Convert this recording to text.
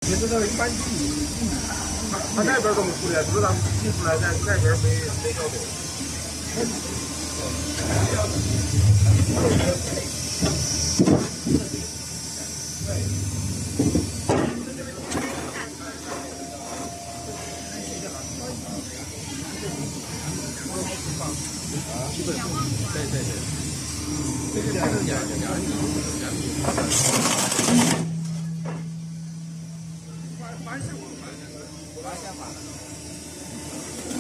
其实这个一般他那边怎么处理啊？只是他们提出来，咱那边没搞懂。基本上，对，这个2米。完事完先完了。